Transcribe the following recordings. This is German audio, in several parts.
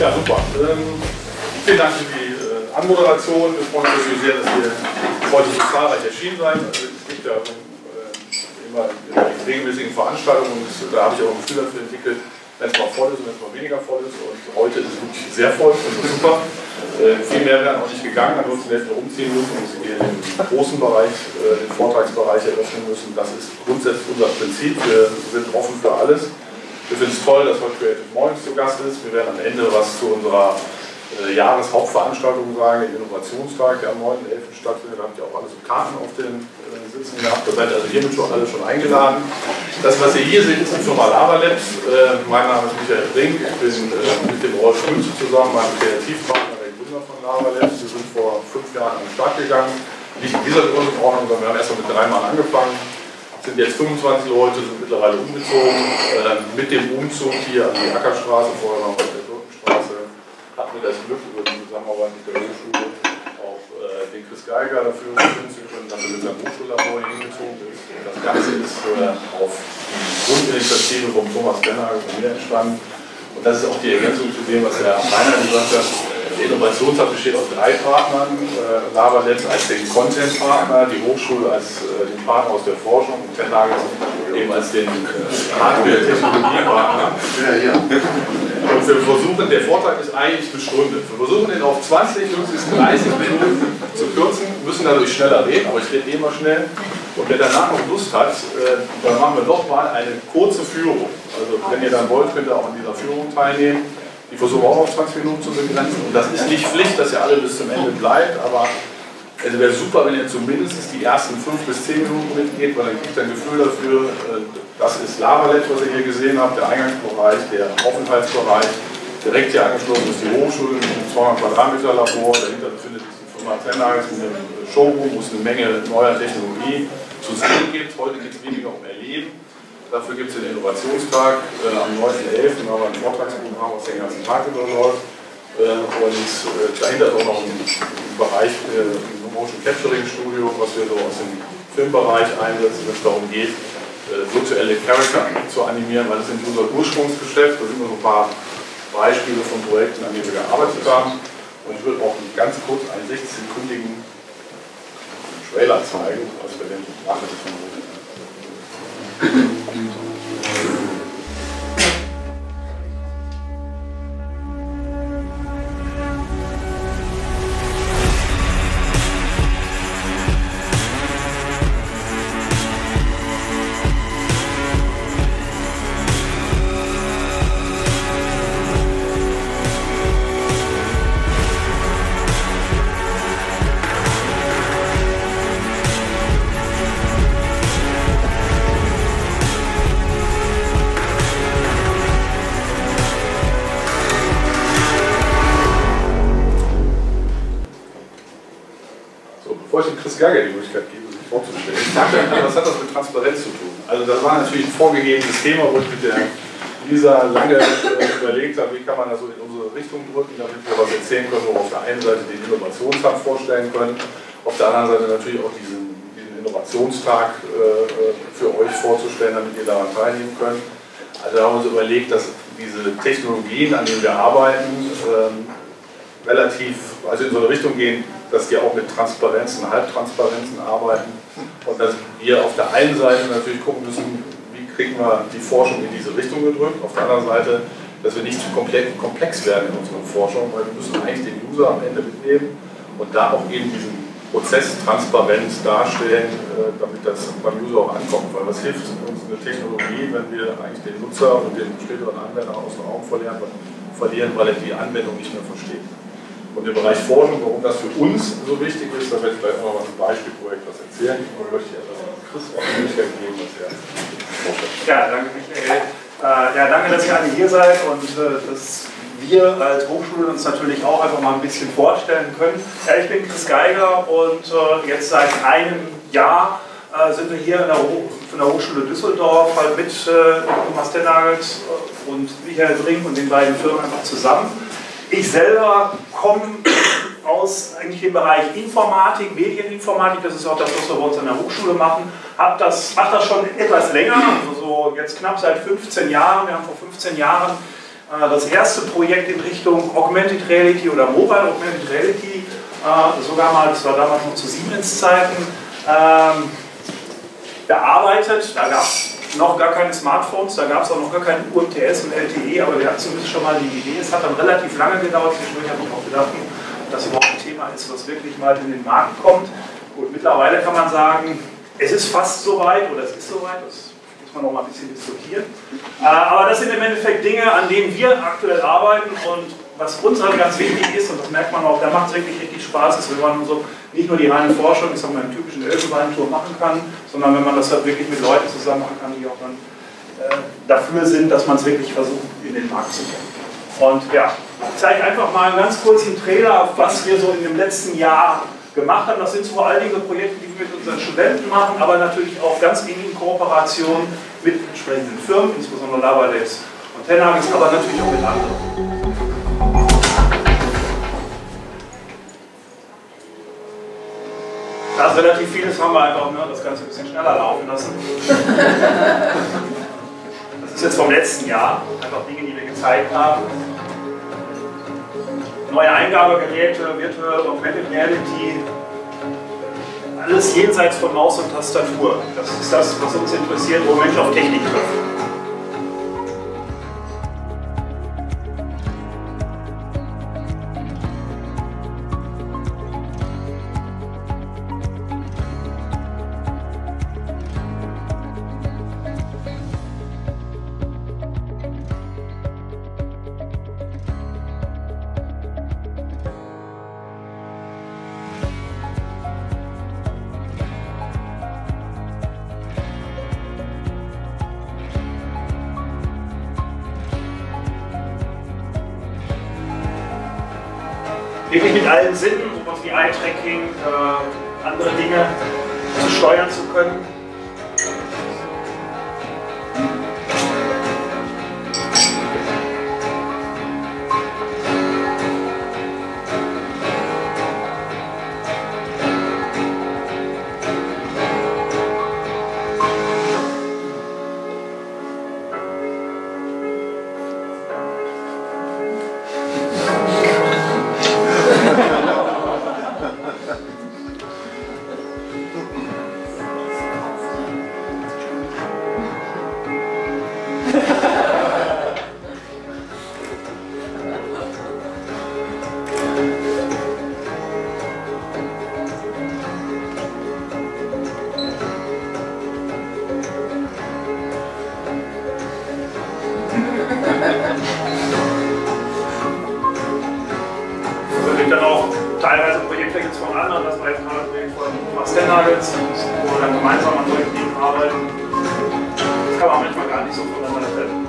Ja, super. Vielen Dank für die Anmoderation. Wir freuen uns natürlich sehr, dass ihr heute so zahlreich erschienen seid. Also, es gibt ja immer die regelmäßigen Veranstaltungen und da habe ich auch ein Gefühl dafür entwickelt, wenn es mal voll ist und wenn es mal weniger voll ist. Und heute ist es wirklich sehr voll und super. Viel mehr wären auch nicht gegangen, ansonsten hätten wir umziehen müssen und hier den großen Bereich, den Vortragsbereich eröffnen müssen. Das ist grundsätzlich unser Prinzip. Wir sind offen für alles. Wir finden es toll, dass heute Creative Mornings zu Gast ist. Wir werden am Ende was zu unserer Jahreshauptveranstaltung sagen, den Innovationstag, der am 9.11. stattfindet. Da habt ihr auch alle so Karten auf den Sitzen gehabt. Da seid ihr also hiermit schon alle schon eingeladen. Das, was ihr hier seht, ist die Firma Lava Labs. Mein Name ist Michael Brink. Ich bin mit dem Rolf Schulze zusammen, meinem Kreativpartner, der Gründer von Lava Labs. Wir sind vor 5 Jahren an den Start gegangen. Nicht in dieser Größenordnung, sondern wir haben erst mal mit 3 Mann angefangen. Sind jetzt 25 Leute, sind mittlerweile umgezogen. Mit dem Umzug hier an die Ackerstraße, vorher noch auf der Birkenstraße, hatten wir das Glück, über die Zusammenarbeit mit der Hochschule auch den Chris Geiger dafür unterstützen zu können, dass er mit seinem Hochschullabor hingezogen ist. Und das Ganze ist auf die Grundinitiative von Thomas Benner und mir entstanden. Und das ist auch die Ergänzung zu dem, was der Rainer gesagt hat. Der Innovationshub besteht aus 3 Partnern. Lava Labs als den Content-Partner, die Hochschule als den Partner aus der Forschung und Tennagel eben als den Hardware-Technologie-Partner. Und wir versuchen, der Vortrag ist eigentlich eine Stunde. Wir versuchen den auf 20, höchstens 30 Minuten zu kürzen, müssen dadurch schneller reden, aber ich rede immer schnell. Und wer danach noch Lust hat, dann machen wir noch mal eine kurze Führung. Also wenn ihr dann wollt, könnt ihr auch an dieser Führung teilnehmen. Die versuchen wir auch auf 20 Minuten zu begrenzen. Und das ist nicht Pflicht, dass ihr alle bis zum Ende bleibt, aber es wäre super, wenn ihr zumindest die ersten 5 bis 10 Minuten mitgeht, weil dann kriegt ihr ein Gefühl dafür, das ist Lava Labs, was ihr hier gesehen habt, der Eingangsbereich, der Aufenthaltsbereich. Direkt hier angeschlossen ist die Hochschule mit einem 200 Quadratmeter Labor. Dahinter befindet sich die Firma Tennagel mit einem Showroom, wo es eine Menge neuer Technologie zu sehen gibt. Heute geht es weniger um Erleben. Dafür gibt es den Innovationstag am 9.11. Da haben wir ein Vortragsprogramm, was den ganzen Tag überläuft. Und dahinter ist auch noch ein Bereich, ein Motion Capturing Studio, was wir so aus dem Filmbereich einsetzen, wenn es darum geht, virtuelle Charakter zu animieren, weil das ist unser Ursprungsgeschäft. Da sind nur so ein paar Beispiele von Projekten, an denen wir gearbeitet haben. Und ich würde auch ganz kurz einen 16-sekündigen Trailer zeigen, was wir denn machen. Geiger die Möglichkeit geben, sich vorzustellen. Ich dachte, was hat das mit Transparenz zu tun? Also das war natürlich ein vorgegebenes Thema, wo ich mit der Lisa lange überlegt habe, wie kann man das so in unsere Richtung drücken, damit wir was erzählen können, wo wir auf der einen Seite den Innovationstag vorstellen können, auf der anderen Seite natürlich auch diesen Innovationstag für euch vorzustellen, damit ihr daran teilnehmen könnt. Also da haben wir uns überlegt, dass diese Technologien, an denen wir arbeiten, relativ, also in so eine Richtung gehen, dass die auch mit Transparenzen, Halbtransparenzen arbeiten und dass wir auf der einen Seite natürlich gucken müssen, wie kriegen wir die Forschung in diese Richtung gedrückt, auf der anderen Seite, dass wir nicht zu komplett komplex werden in unserer Forschung, weil wir müssen eigentlich den User am Ende mitnehmen und da auch eben diesen Prozess transparent darstellen, damit das beim User auch ankommt, weil was hilft uns eine Technologie, wenn wir eigentlich den Nutzer und den späteren Anwender aus den Augen verlieren, weil er die Anwendung nicht mehr versteht. Und im Bereich Forschung, warum das für uns so wichtig ist, da werde ich gleich noch mal ein Beispielprojekt was erzählen. Und möchte ich etwas an Chris auch die Möglichkeit geben, dass er vorstellt. Ja, danke Michael. Ja, danke, dass ihr alle hier seid und dass wir als Hochschule uns natürlich auch einfach mal ein bisschen vorstellen können. Ja, ich bin Chris Geiger und jetzt seit einem Jahr sind wir hier von der Hochschule Düsseldorf halt mit Thomas Tennagel und Michael Brink und den beiden Firmen einfach zusammen. Ich selber komme aus eigentlich dem Bereich Informatik, Medieninformatik, das ist auch das, was wir bei uns an der Hochschule machen. Mache das schon etwas länger, also so jetzt knapp seit 15 Jahren. Wir haben vor 15 Jahren das erste Projekt in Richtung Augmented Reality oder Mobile Augmented Reality, sogar mal, das war damals noch zu Siemens-Zeiten, bearbeitet. Da gab es noch gar keine Smartphones, da gab es auch noch gar kein UMTS und LTE, aber wir hatten zumindest schon mal die Idee. Es hat dann relativ lange gedauert, zwischendurch habe ich auch gedacht, dass überhaupt ein Thema ist, was wirklich mal in den Markt kommt. Und mittlerweile kann man sagen, es ist fast soweit oder es ist soweit, das muss man noch mal ein bisschen diskutieren. Aber das sind im Endeffekt Dinge, an denen wir aktuell arbeiten und was uns halt ganz wichtig ist, und das merkt man auch, da macht es wirklich richtig Spaß, ist, wenn man so nicht nur die reine Forschung, ich sag mal, im typischen Elfenbeinturm machen kann, sondern wenn man das halt wirklich mit Leuten zusammen machen kann, die auch dann dafür sind, dass man es wirklich versucht, in den Markt zu bringen. Und ja, ich zeige einfach mal einen ganz kurzen Trailer, was wir so in dem letzten Jahr gemacht haben. Das sind vor allen Dingen Projekte, die wir mit unseren Studenten machen, aber natürlich auch ganz eng in Kooperation mit entsprechenden Firmen, insbesondere Lavalabs und Tenhagens, aber natürlich auch mit anderen. Da ist relativ vieles, haben wir einfach das Ganze ein bisschen schneller laufen lassen. Das ist jetzt vom letzten Jahr, einfach Dinge, die wir gezeigt haben. Neue Eingabegeräte, Virtual Augmented Reality, alles jenseits von Maus und Tastatur. Das ist das, was uns interessiert, wo Menschen auf Technik treffen. Wirklich mit allen Sinnen, sowas wie Eye-Tracking, andere Dinge zu steuern zu können. Wo wir dann gemeinsam an solchen Dingen arbeiten. Das kann man manchmal gar nicht so voneinander trennen.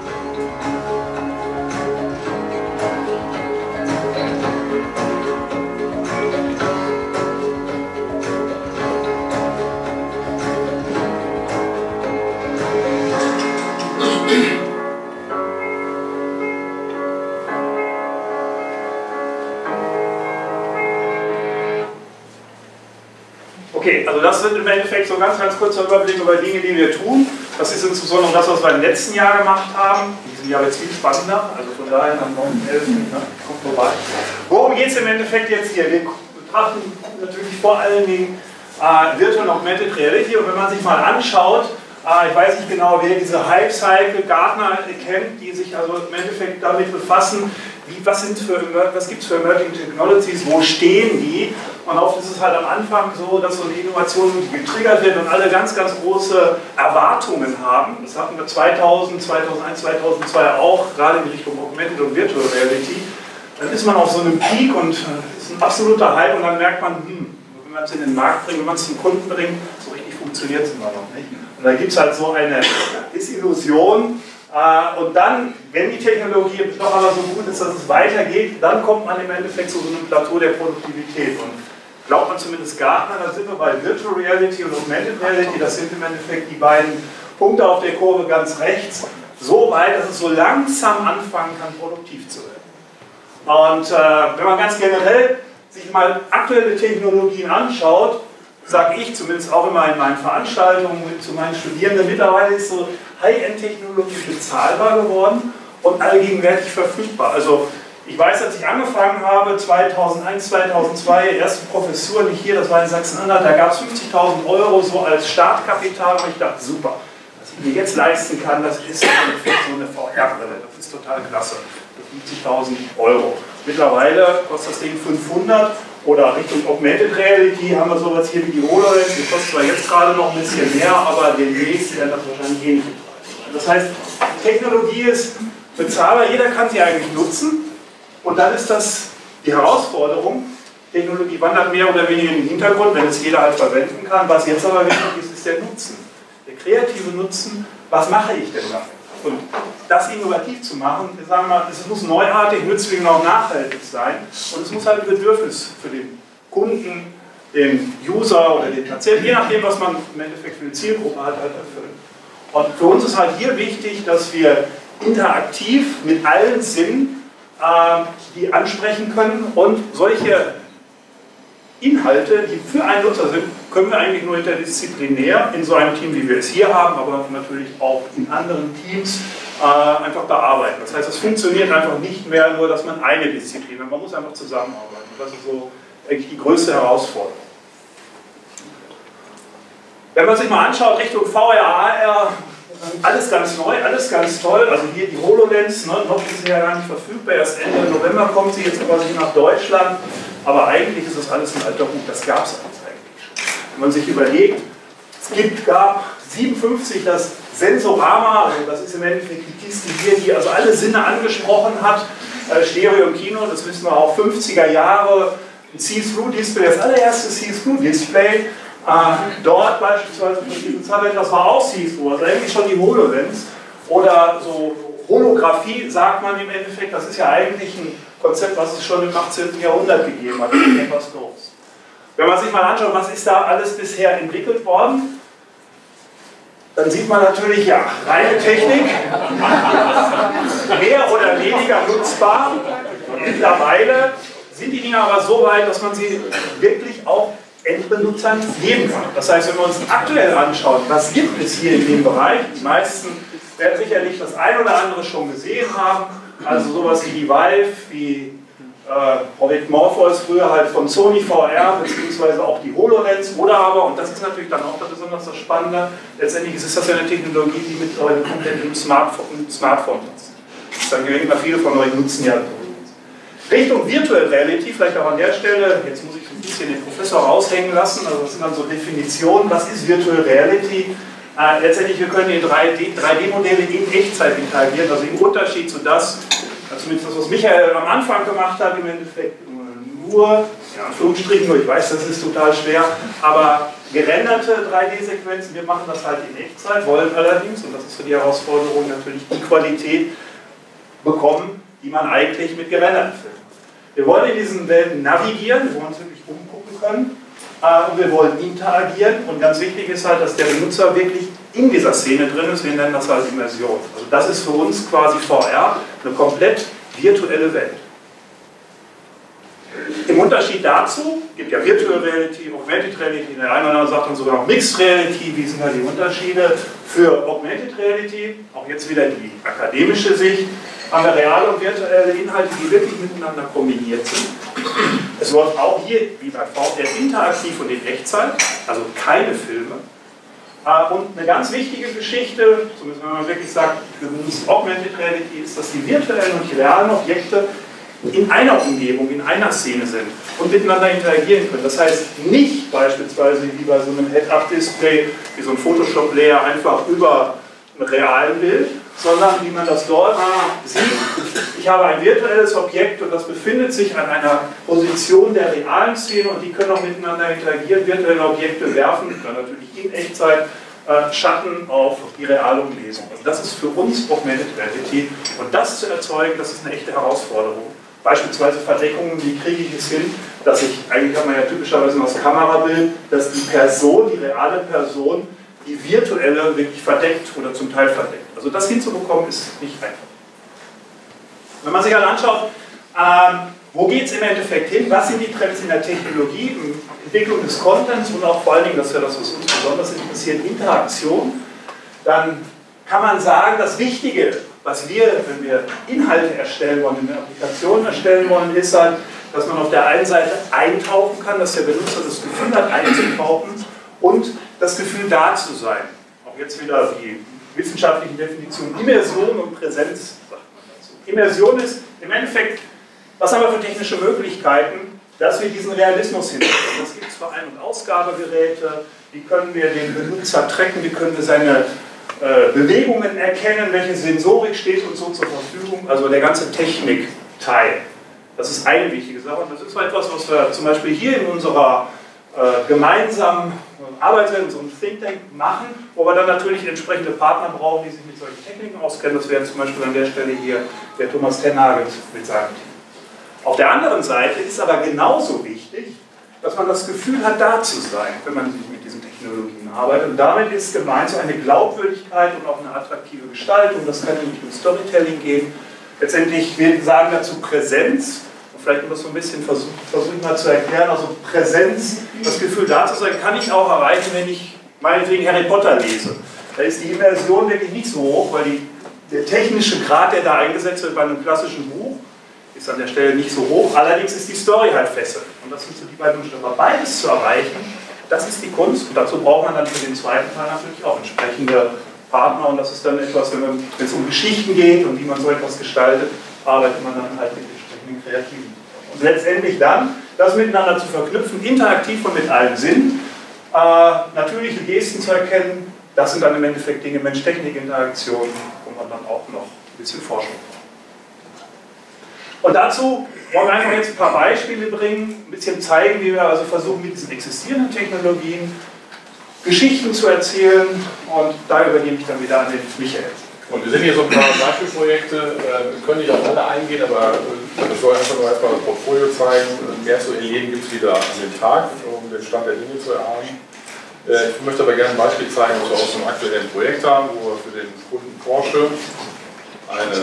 Okay, also das sind im Endeffekt so ein ganz kurzer Überblick über Dinge, die wir tun. Das ist insbesondere das, was wir im letzten Jahr gemacht haben. In diesem Jahr wird es viel spannender, also von daher am 9.11. Kommt vorbei. Worum geht es im Endeffekt jetzt hier? Wir betrachten natürlich vor allen Dingen Virtual Augmented Reality, und wenn man sich mal anschaut, ich weiß nicht genau, wer diese Hype Cycle Gartner kennt, die sich also im Endeffekt damit befassen, was gibt es für Emerging Technologies, wo stehen die? Und oft ist es halt am Anfang so, dass so eine Innovation getriggert wird und alle ganz große Erwartungen haben. Das hatten wir 2000, 2001, 2002 auch, gerade in Richtung Augmented und Virtual Reality. Dann ist man auf so einem Peak und ist ein absoluter Hype, und dann merkt man, wenn man es in den Markt bringt, wenn man es zum Kunden bringt, so richtig funktioniert es immer noch nicht. Und da gibt es halt so eine Illusion. Und dann, wenn die Technologie doch aber so gut ist, dass es weitergeht, dann kommt man im Endeffekt zu so einem Plateau der Produktivität. Und glaubt man zumindest Gartner, da sind wir bei Virtual Reality und Augmented Reality, das sind im Endeffekt die beiden Punkte auf der Kurve ganz rechts, so weit, dass es so langsam anfangen kann, produktiv zu werden. Und wenn man ganz generell sich mal aktuelle Technologien anschaut, sage ich zumindest auch immer in meinen Veranstaltungen zu meinen Studierenden, mittlerweile ist so High-End-Technologie bezahlbar geworden, und allgegenwärtig verfügbar. Also ich weiß, als ich angefangen habe, 2001, 2002, erste Professur, nicht hier, das war in Sachsen-Anhalt, da gab es 50.000 Euro so als Startkapital und ich dachte, super, was ich mir jetzt leisten kann, das ist so eine VR-Brille, das ist total klasse, für 50.000 Euro. Mittlerweile kostet das Ding 500 oder Richtung Augmented Reality haben wir sowas hier wie die HoloLens, die kostet zwar jetzt gerade noch ein bisschen mehr, aber demnächst werden das wahrscheinlich ähnlich betreiben. Das heißt, Technologie ist bezahlbar, jeder kann sie eigentlich nutzen. Und dann ist das die Herausforderung, Technologie wandert mehr oder weniger in den Hintergrund, wenn es jeder halt verwenden kann. Was jetzt aber wichtig ist, ist der Nutzen. Der kreative Nutzen, was mache ich denn damit? Und das innovativ zu machen, sagen wir mal, es muss neuartig, nützlich und auch nachhaltig sein. Und es muss halt ein Bedürfnis für den Kunden, den User oder den Patienten, je nachdem, was man im Endeffekt für eine Zielgruppe hat, halt erfüllen. Und für uns ist halt hier wichtig, dass wir interaktiv mit allen Sinnen die ansprechen können und solche Inhalte, die für einen Nutzer sind, können wir eigentlich nur interdisziplinär in so einem Team, wie wir es hier haben, aber natürlich auch in anderen Teams einfach bearbeiten. Das heißt, es funktioniert einfach nicht mehr nur, dass man eine Disziplin hat, man muss einfach zusammenarbeiten. Das ist so eigentlich die größte Herausforderung. Wenn man sich mal anschaut, Richtung VR, AR, alles ganz neu, alles ganz toll. Also hier die HoloLens, ne, noch ist sie ja gar nicht verfügbar. Erst Ende November kommt sie jetzt quasi nach Deutschland. Aber eigentlich ist das alles ein alter Hut, das gab es eigentlich schon. Wenn man sich überlegt, es gab 57 das Sensorama, also das ist im Endeffekt die Kiste hier, die also alle Sinne angesprochen hat. Stereo im Kino, das wissen wir auch, 50er Jahre, ein See-Through-Display, das allererste See-Through-Display. Dort beispielsweise von diesem Tablet, das war auch See-Through, also eigentlich schon die HoloLens. Oder so Holographie, sagt man im Endeffekt, das ist ja eigentlich ein Konzept, was es schon im 18. Jahrhundert gegeben hat. Was los. Wenn man sich mal anschaut, was ist da alles bisher entwickelt worden, dann sieht man natürlich, ja, reine Technik, mehr oder weniger nutzbar. Mittlerweile sind die Dinge aber so weit, dass man sie wirklich auch Endbenutzern geben kann. Das heißt, wenn wir uns aktuell anschauen, was gibt es hier in dem Bereich, die meisten werden sicherlich das ein oder andere schon gesehen haben, also sowas wie die Vive, wie Project Morpheus, früher halt von Sony VR, beziehungsweise auch die HoloLens, oder aber, und das ist natürlich dann auch besonders das Spannende, letztendlich ist das ja eine Technologie, die mittlerweile komplett im Smartphone ist. Dann gewinnen wir viele von euch nutzen ja Richtung Virtual Reality, vielleicht auch an der Stelle, jetzt muss ich ein bisschen den Professor raushängen lassen, also das sind dann so Definitionen, was ist Virtual Reality? Letztendlich, wir können in 3D-Modelle in Echtzeit interagieren, also im Unterschied zu das, zumindest das, was Michael am Anfang gemacht hat, im Endeffekt nur, in Anführungsstrichen, nur ich weiß, das ist total schwer, aber gerenderte 3D-Sequenzen, wir machen das halt in Echtzeit, wollen allerdings, und das ist für die Herausforderung natürlich die Qualität bekommen, die man eigentlich mit gerenderten Filmen hat. Wir wollen in diesen Welten navigieren, wir wollen uns wirklich umgucken können und wir wollen interagieren und ganz wichtig ist halt, dass der Benutzer wirklich in dieser Szene drin ist, wir nennen das halt Immersion. Also das ist für uns quasi VR eine komplett virtuelle Welt. Im Unterschied dazu, gibt ja Virtual Reality, Augmented Reality, der eine oder andere sagt dann sogar noch Mixed Reality, wie sind da die Unterschiede? Für Augmented Reality, auch jetzt wieder die akademische Sicht, haben wir reale und virtuelle Inhalte, die wirklich miteinander kombiniert sind. Es läuft auch hier, wie bei VR, interaktiv und in Echtzeit, also keine Filme. Und eine ganz wichtige Geschichte, zumindest wenn man wirklich sagt, wir benutzen Augmented Reality, ist, dass die virtuellen und die realen Objekte in einer Umgebung, in einer Szene sind und miteinander interagieren können. Das heißt nicht beispielsweise wie bei so einem Head-Up-Display, wie so ein Photoshop-Layer einfach über einem realen Bild, sondern wie man das dort sieht. Ich habe ein virtuelles Objekt und das befindet sich an einer Position der realen Szene und die können auch miteinander interagieren. Virtuelle Objekte werfen dann natürlich in Echtzeit Schatten auf die reale Umgebung. Also das ist für uns Augmented Reality und das zu erzeugen, das ist eine echte Herausforderung. Beispielsweise Verdeckungen, wie kriege ich es hin, dass ich, eigentlich hat man ja typischerweise noch das Kamerabild, dass die Person, die reale Person, die virtuelle wirklich verdeckt oder zum Teil verdeckt. Also das hinzubekommen ist nicht einfach. Wenn man sich halt anschaut, wo geht es im Endeffekt hin, was sind die Trends in der Technologie, Entwicklung des Contents und auch vor allen Dingen, das ist ja das, was uns besonders interessiert, Interaktion, dann kann man sagen, das Wichtige was wir, wenn wir Inhalte erstellen wollen, wenn wir Applikationen erstellen wollen, ist halt, dass man auf der einen Seite eintauchen kann, dass der Benutzer das Gefühl hat, einzutauchen und das Gefühl, da zu sein. Auch jetzt wieder die wissenschaftlichen Definitionen Immersion und Präsenz, sagt man dazu. Immersion ist im Endeffekt, was haben wir für technische Möglichkeiten, dass wir diesen Realismus hinbekommen. Das gibt es für Ein- und Ausgabegeräte, wie können wir den Benutzer tracken, wie können wir seine Bewegungen erkennen, welche Sensorik steht uns so zur Verfügung, also der ganze Technikteil. Das ist eine wichtige Sache und das ist etwas, was wir zum Beispiel hier in unserer gemeinsamen Arbeitswelt, in unserem Think Tank machen, wo wir dann natürlich entsprechende Partner brauchen, die sich mit solchen Techniken auskennen. Das wäre zum Beispiel an der Stelle hier der Thomas Tenhagel mit seinem Team. Auf der anderen Seite ist aber genauso wichtig, dass man das Gefühl hat, da zu sein, wenn man sich mit diesen Technologien arbeitet. Und damit ist gemeint so eine Glaubwürdigkeit und auch eine attraktive Gestaltung. Das kann in Richtung Storytelling gehen. Letztendlich, wir sagen dazu Präsenz. Und vielleicht um das so ein bisschen versuchen mal zu erklären. Also Präsenz, das Gefühl, da zu sein, kann ich auch erreichen, wenn ich meinetwegen Harry Potter lese. Da ist die Immersion wirklich nicht so hoch, weil der technische Grad, der da eingesetzt wird bei einem klassischen Buch, ist an der Stelle nicht so hoch, allerdings ist die Story halt fesselnd. Und das sind so die beiden Umstände. Aber beides zu erreichen, das ist die Kunst. Und dazu braucht man dann für den zweiten Teil natürlich auch entsprechende Partner. Und das ist dann etwas, wenn es um Geschichten geht und wie man so etwas gestaltet, arbeitet man dann halt mit entsprechenden Kreativen. Und letztendlich dann, das miteinander zu verknüpfen, interaktiv und mit allem Sinn, natürliche Gesten zu erkennen, das sind dann im Endeffekt Dinge, Mensch-Technik-Interaktion, wo man dann auch noch ein bisschen Forschung braucht. Und dazu wollen wir einfach jetzt ein paar Beispiele bringen, ein bisschen zeigen, wie wir also versuchen, mit diesen existierenden Technologien Geschichten zu erzählen. Und da übergebe ich dann wieder an den Michael. Und wir sehen hier so ein paar Beispielprojekte, können nicht auf alle eingehen, aber das soll einfach nur erstmal das Portfolio zeigen. Mehr zu erleben gibt es wieder an den Tag, um den Stand der Dinge zu erahnen. Ich möchte aber gerne ein Beispiel zeigen, was wir aus einem aktuellen Projekt haben, wo wir für den Kunden Porsche eine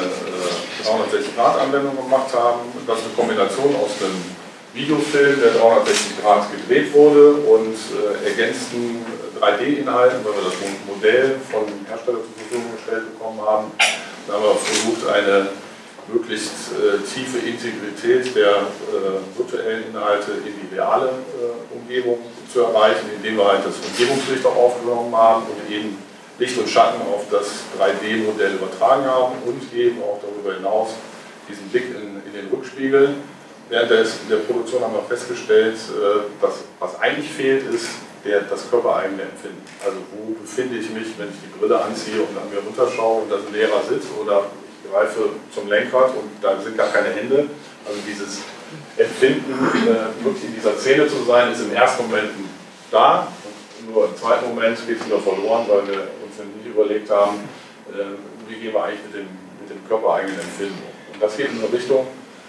360-Grad-Anwendung gemacht haben. Das ist eine Kombination aus einem Videofilm, der 360 Grad gedreht wurde, und ergänzten 3D-Inhalten, weil wir das Modell vom Hersteller zur Verfügung gestellt bekommen haben. Da haben wir versucht, eine möglichst tiefe Integrität der virtuellen Inhalte in die reale Umgebung zu erreichen, indem wir halt das Umgebungslicht auch aufgenommen haben und eben Licht und Schatten auf das 3D-Modell übertragen haben und eben auch darüber hinaus diesen Blick in den Rückspiegel. Während der Produktion haben wir festgestellt, dass was eigentlich fehlt, ist das körpereigene Empfinden. Also wo befinde ich mich, wenn ich die Brille anziehe und an mir runterschaue und da ein Lehrer sitzt, oder ich greife zum Lenkrad und da sind gar keine Hände. Also dieses Empfinden, wirklich in dieser Szene zu sein, ist im ersten Moment da. Nur im zweiten Moment geht es wieder verloren, weil wir uns nicht überlegt haben, wie gehen wir eigentlich mit dem körpereigenen Empfinden um. Und das geht in eine Richtung,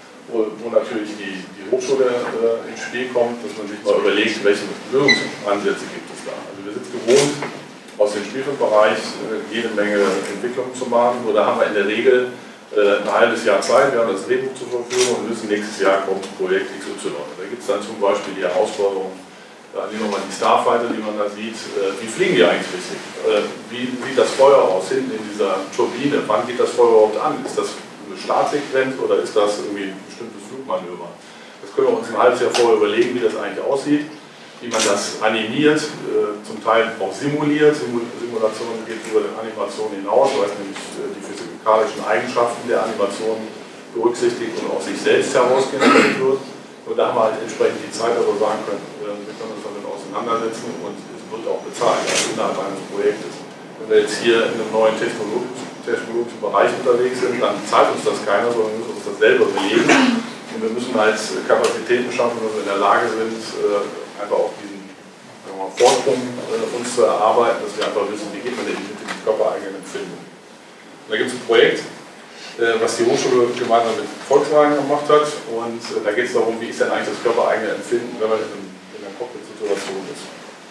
wo natürlich die Hochschule ins Spiel kommt, dass man sich mal überlegt, welche Lösungsansätze gibt es da. Also wir sind gewohnt, aus dem Spielfilmbereich jede Menge Entwicklungen zu machen. Nur da haben wir in der Regel ein halbes Jahr Zeit, wir haben das Drehbuch zur Verfügung und wissen, nächstes Jahr kommt Projekt XY. Da gibt es dann zum Beispiel die Herausforderung, nehmen wir mal die Starfighter, die man da sieht, wie fliegen die eigentlich richtig? Wie sieht das Feuer aus hinten in dieser Turbine? Wann geht das Feuer überhaupt an? Ist das eine Startsequenz oder ist das irgendwie ein bestimmtes Flugmanöver? Das können wir uns ein halbes Jahr vorher überlegen, wie das eigentlich aussieht, wie man das animiert, zum Teil auch simuliert. Simulation geht über die Animation hinaus, weil es nämlich die physikalischen Eigenschaften der Animation berücksichtigt und aus sich selbst herausgeneriert wird. Und da haben wir halt entsprechend die Zeit, dass wir sagen können, wir können uns damit auseinandersetzen und es wird auch bezahlt, also innerhalb eines Projektes. Wenn wir jetzt hier in einem neuen technologischen Bereich unterwegs sind, dann zahlt uns das keiner, sondern wir müssen uns das selber belegen. Und wir müssen halt Kapazitäten schaffen, dass wir in der Lage sind, einfach auch diesen Vorsprung uns zu erarbeiten, dass wir einfach wissen, wie geht man denn mit dem körpereigenen Empfinden. Und da gibt es ein Projekt, was die Hochschule gemeinsam mit Volkswagen gemacht hat, und da geht es darum, wie ist denn eigentlich das körpereigene Empfinden, wenn man in einer Cockpit-Situation ist.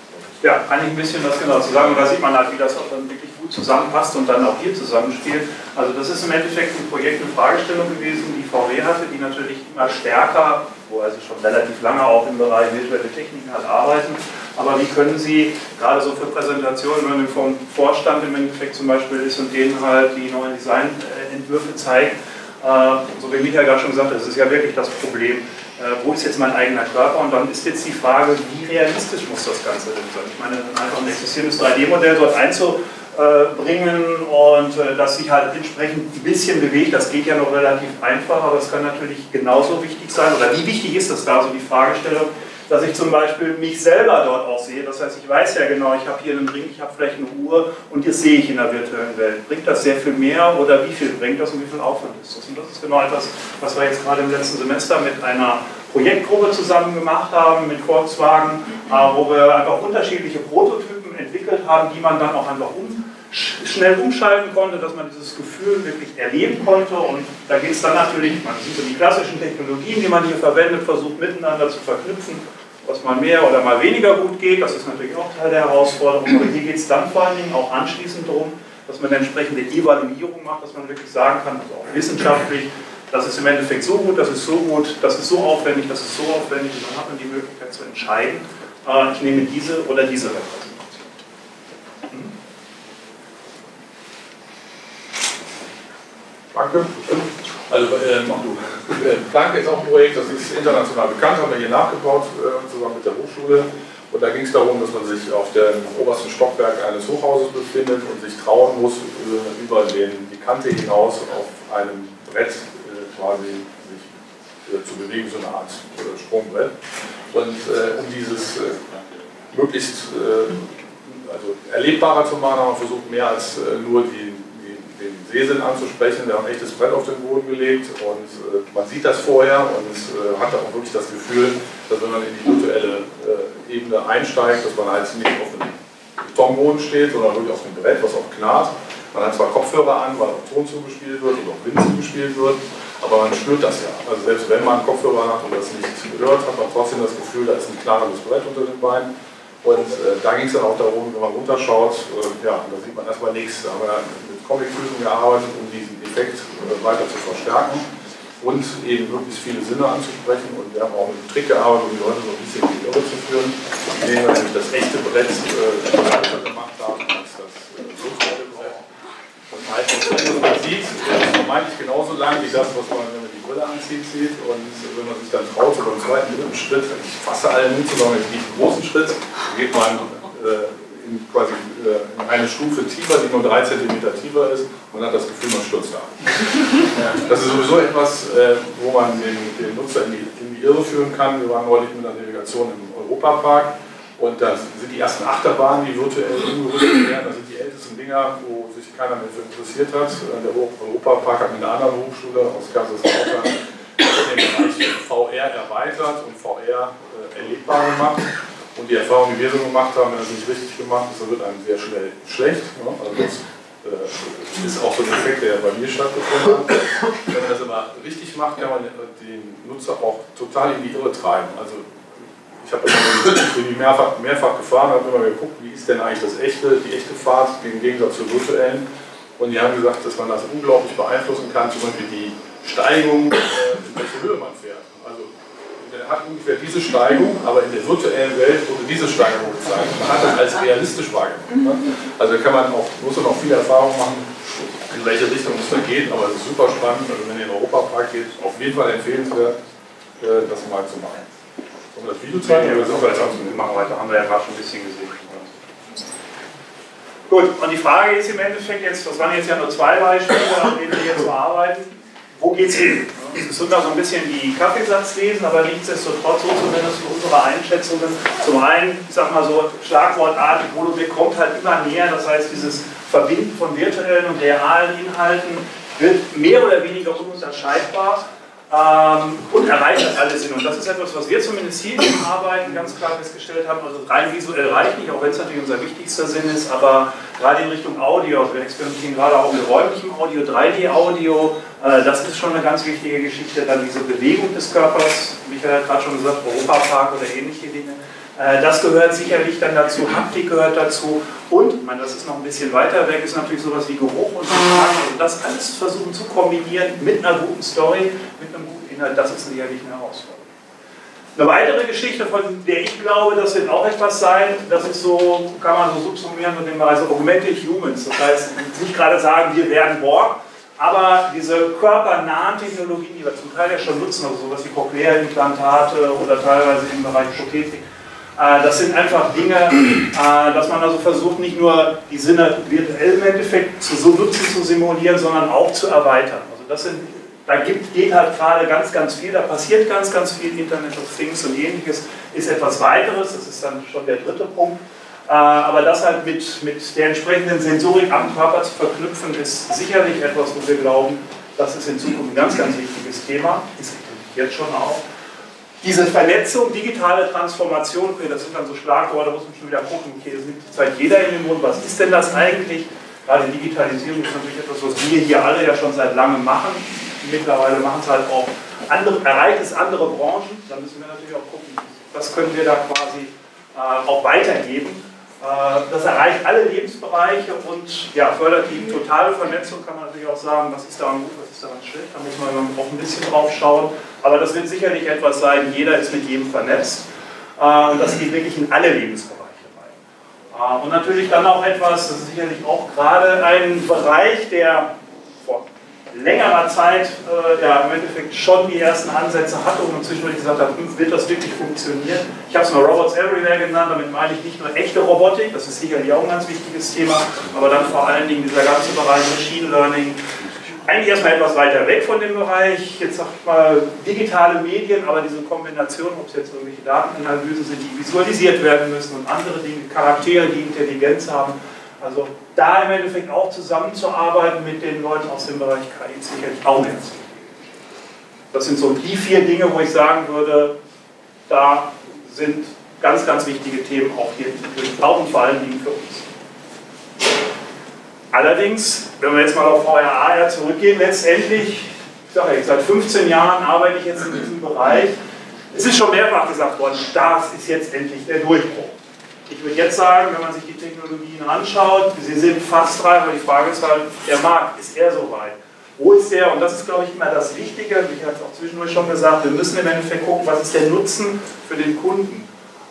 Ja, kann ich ein bisschen was genau zu sagen, und da sieht man halt, wie das auch dann wirklich gut zusammenpasst und dann auch hier zusammenspielt. Also das ist im Endeffekt ein Projekt, eine Fragestellung gewesen, die VW hatte, die natürlich immer stärker, wo also schon relativ lange auch im Bereich virtuelle Techniken halt arbeiten, aber wie können Sie gerade so für Präsentationen, wenn man vom Vorstand im Endeffekt zum Beispiel ist und denen halt die neuen Designentwürfe zeigt, so wie Michael gerade schon gesagt hat, das ist ja wirklich das Problem, wo ist jetzt mein eigener Körper, und dann ist jetzt die Frage, wie realistisch muss das Ganze denn sein? Ich meine, einfach ein existierendes 3D-Modell dort einzubringen und das sich halt entsprechend ein bisschen bewegt, das geht ja noch relativ einfach, aber es kann natürlich genauso wichtig sein, oder wie wichtig ist das da, so die Fragestellung, dass ich zum Beispiel mich selber dort auch sehe. Das heißt, ich weiß ja genau, ich habe hier einen Ring, ich habe vielleicht eine Uhr und das sehe ich in der virtuellen Welt. Bringt das sehr viel mehr oder wie viel bringt das und wie viel Aufwand ist das? Und das ist genau etwas, was wir jetzt gerade im letzten Semester mit einer Projektgruppe zusammen gemacht haben, mit Volkswagen, wo wir einfach unterschiedliche Prototypen entwickelt haben, die man dann auch einfach schnell umschalten konnte, dass man dieses Gefühl wirklich erleben konnte. Und da geht es dann natürlich, man sieht so die klassischen Technologien, die man hier verwendet, versucht miteinander zu verknüpfen, was mal mehr oder mal weniger gut geht. Das ist natürlich auch Teil der Herausforderung. Aber hier geht es dann vor allen Dingen auch anschließend darum, dass man eine entsprechende Evaluierung macht, dass man wirklich sagen kann, also auch wissenschaftlich, das ist im Endeffekt so gut, das ist so gut, das ist so aufwendig, das ist so aufwendig. Und dann hat man die Möglichkeit zu entscheiden, ich nehme diese oder diese Repräsentation. Danke. Also Danke ist auch ein Projekt, das ist international bekannt, haben wir hier nachgebaut, zusammen mit der Hochschule. Und da ging es darum, dass man sich auf dem obersten Stockwerk eines Hochhauses befindet und sich trauen muss, über die Kante hinaus auf einem Brett quasi sich zu bewegen, so eine Art Sprungbrett. Und um dieses möglichst also erlebbarer zu machen, haben wir versucht, mehr als nur den Sehsinn anzusprechen. Wir haben ein echtes Brett auf den Boden gelegt und man sieht das vorher und hat auch wirklich das Gefühl, dass wenn man in die virtuelle Ebene einsteigt, dass man halt nicht auf einem Betonboden steht, sondern wirklich auf einem Brett, was auch knarrt. Man hat zwar Kopfhörer an, weil auch Ton zugespielt wird und auch Wind zugespielt wird, aber man spürt das ja. Also selbst wenn man Kopfhörer hat und das nicht hört, hat man trotzdem das Gefühl, da ist ein knarrendes Brett unter den Beinen. Und da ging es dann auch darum, wenn man runterschaut, ja, da sieht man erstmal nichts. Da haben wir mit Comic-Füßen gearbeitet, um diesen Effekt weiter zu verstärken und eben möglichst viele Sinne anzusprechen. Und wir haben auch mit einem Trick gearbeitet, um die Leute so ein bisschen in die Irre zu führen, indem wir nämlich das echte Brett leichter gemacht haben als das virtuelle Brett. Und meistens, wenn man sieht, ist es vermeintlich genauso lang wie das, was man, wenn man die Brille anzieht, sieht. Und wenn man sich dann traut, so beim zweiten, dritten Schritt, ich fasse alle Mut zusammen, jetzt gehe ich einen großen Schritt, dann geht man quasi in eine Stufe tiefer, die nur 3 cm tiefer ist, und man hat das Gefühl, man stürzt ab. Das ist sowieso etwas, wo man den Nutzer in die Irre führen kann. Wir waren neulich mit einer Delegation im Europapark und da sind die ersten Achterbahnen, die virtuell umgerüstet werden. Das sind die ältesten Dinger, wo sich keiner mehr für interessiert hat. Der Europapark hat mit einer anderen Hochschule aus Kaiserslautern den Bereich VR erweitert und VR erlebbar gemacht. Und die Erfahrung, die wir so gemacht haben, wenn das nicht richtig gemacht ist, dann wird einem sehr schnell schlecht. Also das ist auch so ein Effekt, der bei mir stattgefunden hat. Wenn man das aber richtig macht, kann man den Nutzer auch total in die Irre treiben. Also ich habe mehrfach gefahren, habe immer geguckt, wie ist denn eigentlich die echte Fahrt im Gegensatz zur virtuellen. Und die haben gesagt, dass man das unglaublich beeinflussen kann, zum Beispiel die Steigung, in welche Höhe man fährt. Also der hat ungefähr diese Steigung, aber in der virtuellen Welt wurde diese Steigung gezeigt. Man hat das als realistisch wahrgenommen. Also da muss man noch viel Erfahrung machen, in welche Richtung es da geht, aber es ist super spannend. Also wenn ihr in den Europapark geht, auf jeden Fall empfehlenswert, das mal zu machen. Sollen wir das Video zeigen? Ja, wir machen weiter, haben wir ja gerade schon ein bisschen gesehen. Gut, und die Frage ist im Endeffekt jetzt, das waren jetzt ja nur 2 Beispiele, an denen wir jetzt arbeiten. Wo geht's hin? Es ist noch so ein bisschen die Kaffeesatzlesen, aber nichtsdestotrotz, so zumindest für unsere Einschätzungen. Zum einen, ich sag mal so, schlagwortartig, Holodeck kommt halt immer näher, das heißt, dieses Verbinden von virtuellen und realen Inhalten wird mehr oder weniger ununterscheidbar und erweitert alle Sinne. Und das ist etwas, was wir zumindest hier im Arbeiten ganz klar festgestellt haben. Also rein visuell reicht nicht, auch wenn es natürlich unser wichtigster Sinn ist, aber gerade in Richtung Audio, also wir experimentieren gerade auch mit räumlichem Audio, 3D-Audio, das ist schon eine ganz wichtige Geschichte. Dann diese Bewegung des Körpers, Michael hat gerade schon gesagt, Europapark oder ähnliche Dinge. Das gehört sicherlich dann dazu, Haptik gehört dazu und, ich meine, das ist noch ein bisschen weiter weg, ist natürlich sowas wie Geruch und Geschmack. Also das alles versuchen zu kombinieren mit einer guten Story, mit einem guten Inhalt, das ist sicherlich eine Herausforderung. Eine weitere Geschichte, von der ich glaube, das wird auch etwas sein, das ist so, kann man so subsumieren in dem Bereich so Augmented Humans. Das heißt, nicht gerade sagen, wir werden Borg, aber diese körpernahen Technologien, die wir zum Teil ja schon nutzen, also sowas wie Cochlea-Implantate oder teilweise im Bereich Prothetik, das sind einfach Dinge, dass man also versucht, nicht nur die Sinne virtuell im Endeffekt zu nutzen, zu simulieren, sondern auch zu erweitern. Also das sind, geht halt gerade ganz viel, da passiert ganz viel, Internet of Things und ähnliches ist etwas weiteres, das ist dann schon der dritte Punkt. Aber das halt mit der entsprechenden Sensorik am Körper zu verknüpfen, ist sicherlich etwas, wo wir glauben, das ist in Zukunft ein ganz wichtiges Thema, ist jetzt schon auch. Diese Vernetzung, digitale Transformation, okay, das sind dann so Schlagworte, da muss man schon wieder gucken, okay, das nimmt zurzeit jeder in den Mund, was ist denn das eigentlich? Gerade Digitalisierung ist natürlich etwas, was wir hier alle ja schon seit langem machen. Mittlerweile machen es halt auch erreicht es andere Branchen, da müssen wir natürlich auch gucken, was können wir da quasi auch weitergeben. Das erreicht alle Lebensbereiche und ja, fördert die totale Vernetzung, kann man natürlich auch sagen, was ist daran gut, was ist daran schlecht, da muss man auch ein bisschen drauf schauen. Aber das wird sicherlich etwas sein, jeder ist mit jedem vernetzt und das geht wirklich in alle Lebensbereiche rein. Und natürlich dann auch etwas, das ist sicherlich auch gerade ein Bereich, der vor längerer Zeit ja, im Endeffekt schon die ersten Ansätze hatte und man zwischendurch gesagt hat, wird das wirklich funktionieren? Ich habe es mal Robots Everywhere genannt, damit meine ich nicht nur echte Robotik, das ist sicherlich auch ein ganz wichtiges Thema, aber dann vor allen Dingen dieser ganze Bereich Machine Learning, eigentlich erstmal etwas weiter weg von dem Bereich, jetzt sag ich mal digitale Medien, aber diese Kombination, ob es jetzt irgendwelche Datenanalysen sind, die visualisiert werden müssen und andere Dinge, Charaktere, die Intelligenz haben, also da im Endeffekt auch zusammenzuarbeiten mit den Leuten aus dem Bereich KI ist sicherlich auch ganz wichtig. Das sind so die 4 Dinge, wo ich sagen würde, da sind ganz wichtige Themen auch hier auch und vor allen Dingen für uns. Allerdings, wenn wir jetzt mal auf VRAR zurückgehen, letztendlich, ich sage ja, seit 15 Jahren arbeite ich jetzt in diesem Bereich. Es ist schon mehrfach gesagt worden, das ist jetzt endlich der Durchbruch. Ich würde jetzt sagen, wenn man sich die Technologien anschaut, sie sind fast reif, aber die Frage ist halt, der Markt, ist er so weit? Wo ist der? Und das ist, glaube ich, immer das Wichtige. Ich habe es auch zwischendurch schon gesagt, wir müssen im Endeffekt gucken, was ist der Nutzen für den Kunden?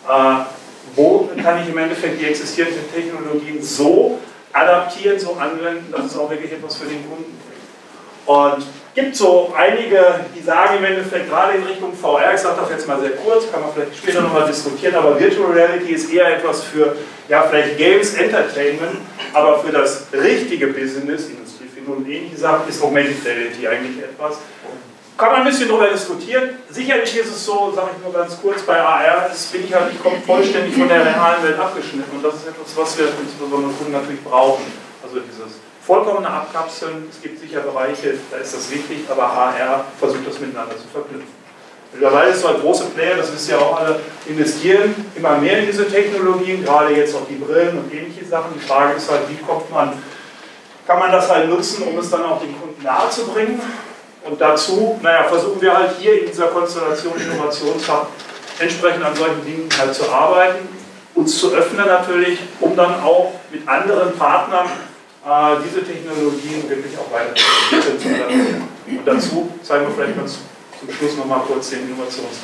Wo kann ich im Endeffekt die existierenden Technologien so adaptieren, so anwenden, dass es auch wirklich etwas für den Kunden bringt? Und es gibt so einige, die sagen im Endeffekt, gerade in Richtung VR, ich sage das jetzt mal sehr kurz, kann man vielleicht später nochmal diskutieren, aber Virtual Reality ist eher etwas für, ja, vielleicht Games, Entertainment, aber für das richtige Business, Industrie 4.0 und ähnliche Sachen, ist Augmented Reality eigentlich etwas. Kann man ein bisschen darüber diskutieren. Sicherlich ist es so, sage ich nur ganz kurz, bei AR bin ich halt nicht vollständig von der realen Welt abgeschnitten und das ist etwas, was wir insbesondere Kunden natürlich brauchen. Also dieses vollkommene Abkapseln, es gibt sicher Bereiche, da ist das wichtig, aber AR versucht das miteinander zu verknüpfen. Mittlerweile ist so ein große Player, das wisst ihr auch alle, investieren immer mehr in diese Technologien, gerade jetzt auch die Brillen und ähnliche Sachen. Die Frage ist halt, wie kann man das halt nutzen, um es dann auch den Kunden nahe zu bringen? Und dazu, naja, versuchen wir halt hier in dieser Konstellation Innovationshub entsprechend an solchen Dingen halt zu arbeiten, uns zu öffnen natürlich, um dann auch mit anderen Partnern diese Technologien wirklich auch weiterzuentwickeln. Und dazu zeigen wir vielleicht ganz zum Schluss noch mal kurz den Innovationshub.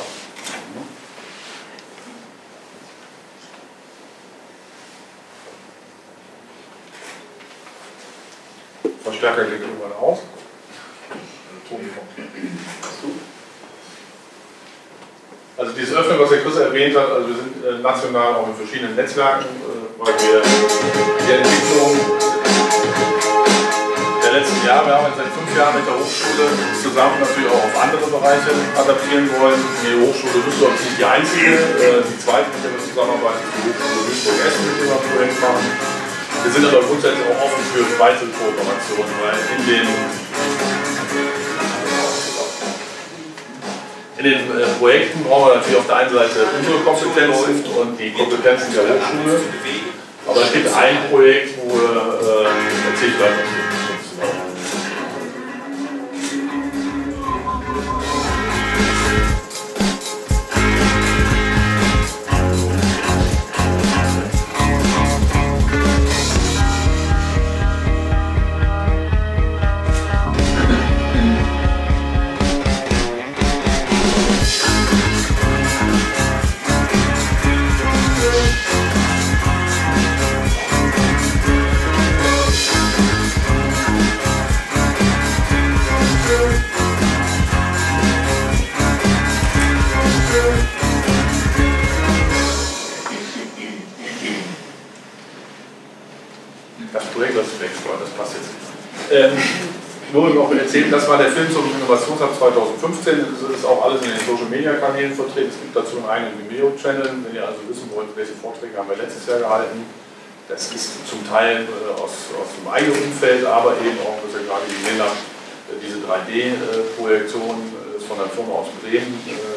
Verstärker geht irgendwann aus. Also dieses Öffnen, was der Chris erwähnt hat, also wir sind national auch in verschiedenen Netzwerken, weil wir die Entwicklung der letzten Jahre, wir haben seit 5 Jahren mit der Hochschule zusammen natürlich auch auf andere Bereiche adaptieren wollen. Die Hochschule Düsseldorf ist nicht die einzige, die zweite, mit der wir zusammenarbeiten, ist die Hochschule Duisburg-Essen, mit der wir ein Projekt machen. Wir sind aber grundsätzlich auch offen für weitere Kooperationen, weil in den Projekten brauchen wir natürlich auf der einen Seite unsere Kompetenzen und die Kompetenzen der Hochschule. Aber es gibt ein Projekt, wo erzähle ich gleich noch. Das Projekt, das wegsteuert, das passt jetzt nicht. Nur noch erzählen, das war der Film zum Innovationshub 2015. Das ist auch alles in den Social Media Kanälen vertreten. Es gibt dazu einen eigenen Vimeo-Channel. Wenn ihr also wissen wollt, welche Vorträge haben wir letztes Jahr gehalten. Das ist zum Teil aus dem eigenen Umfeld, aber eben auch, was ihr gerade gesehen habt, diese 3D-Projektion von der Firma aus Bremen.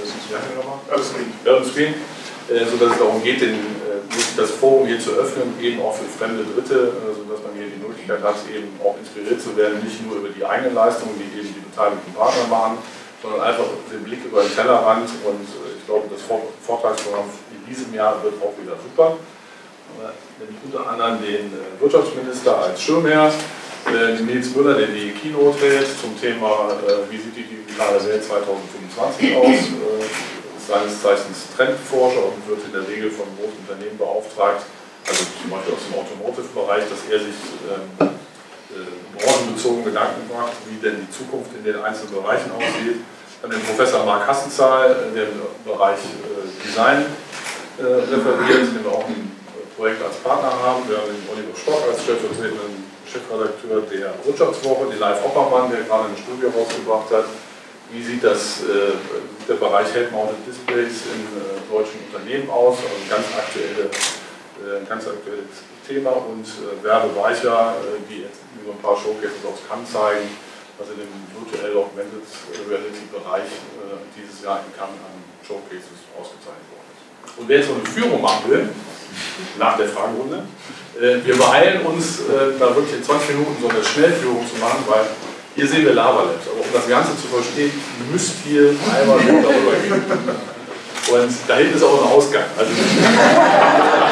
Urban Screen. Sodass es darum geht, das Forum hier zu öffnen, eben auch für fremde Dritte, sodass man hier die Möglichkeit hat, eben auch inspiriert zu werden, nicht nur über die eigenen Leistungen, die eben die beteiligten Partner machen, sondern einfach den Blick über den Tellerrand. Und ich glaube, das Vortragsprogramm in diesem Jahr wird auch wieder super. Nämlich unter anderem den Wirtschaftsminister als Schirmherr, den Nils Müller, der die Keynote hält zum Thema, wie sieht die digitale Welt 2025 aus. Seines Zeichens Trendforscher und wird in der Regel von großen Unternehmen beauftragt, also zum Beispiel aus dem Automotive-Bereich, dass er sich branchenbezogen Gedanken macht, wie denn die Zukunft in den einzelnen Bereichen aussieht. Dann den Professor Marc Hassenzahl, der im Bereich Design referiert, den wir auch ein Projekt als Partner haben. Wir haben den Oliver Stock als stellvertretenden Chefredakteur der Wirtschaftswoche, den Live Oppermann, der gerade eine Studie rausgebracht hat. Wie sieht der Bereich Head-Mounted Displays in deutschen Unternehmen aus? Also ein ganz aktuelles Thema. Und Werbe Weicher, die jetzt über ein paar Showcases aus Cannes zeigen, was in dem Virtual Augmented Reality Bereich dieses Jahr in Cannes an Showcases ausgezeichnet worden ist. Und wer jetzt so eine Führung machen will, nach der Fragerunde, wir beeilen uns, da wirklich in 20 Minuten so eine Schnellführung zu machen, weil hier sehen wir Lava Labs, aber um das Ganze zu verstehen, müsst ihr einmal mit darüber gehen. Und da hinten ist auch ein Ausgang. Also